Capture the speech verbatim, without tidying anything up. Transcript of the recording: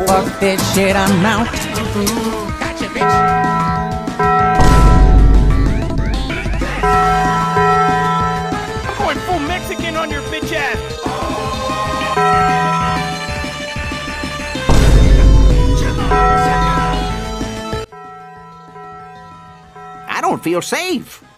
fuck this shit, I'm out. Gotcha, bitch. I'm going full Mexican on your bitch ass. I don't feel safe.